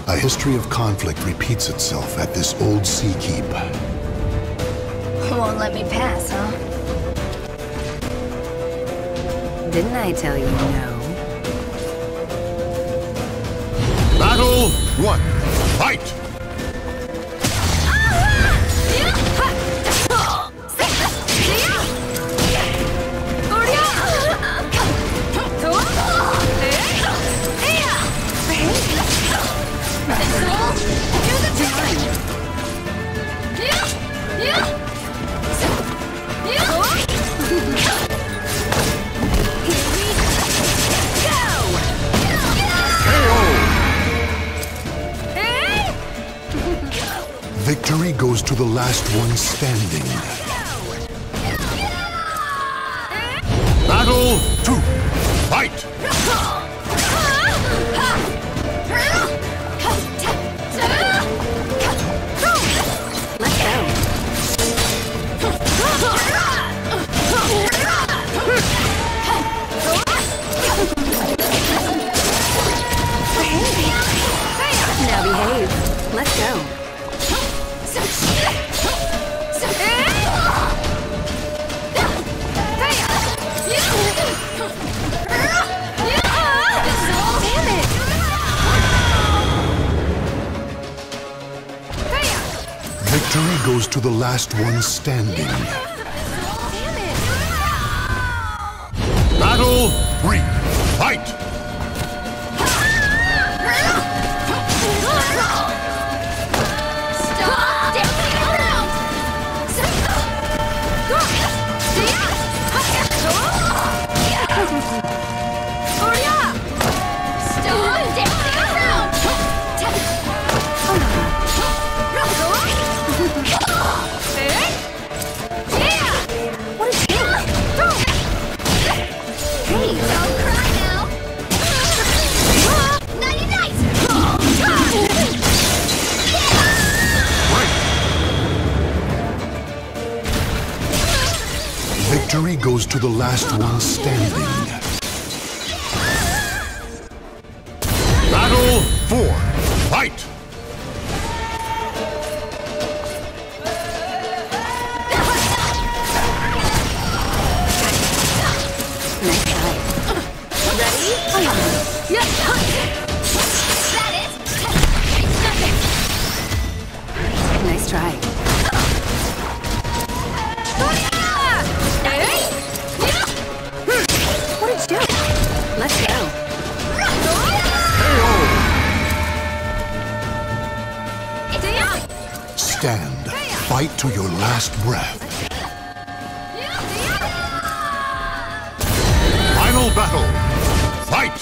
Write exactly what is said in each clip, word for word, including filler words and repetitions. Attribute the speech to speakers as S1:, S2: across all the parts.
S1: A history of conflict repeats itself at this old sea keep.
S2: Won't let me pass, huh?
S3: Didn't I tell you no?
S1: Battle one. Fight! Victory goes to the last one standing. Battle two. Fight!
S3: Let's go. Now behave. Let's go.
S1: Victory goes to the last one standing. Battle three. Fight! Victory goes to the last one standing. Battle four. Fight!
S3: Nice try. Ready? Nice try. Let's go.
S1: Stand. Fight to your last breath. Final battle. Fight!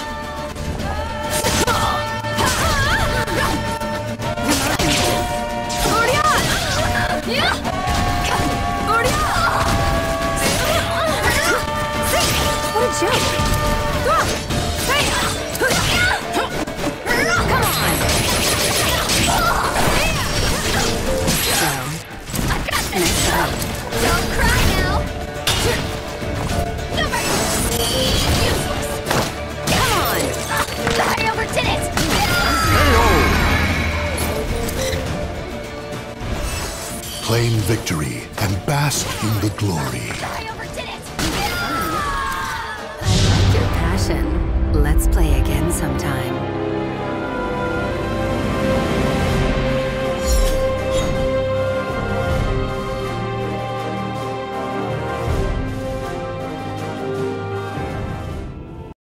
S3: What a joke.
S1: Claim victory and bask in the glory.
S3: I like your passion. Let's play again sometime.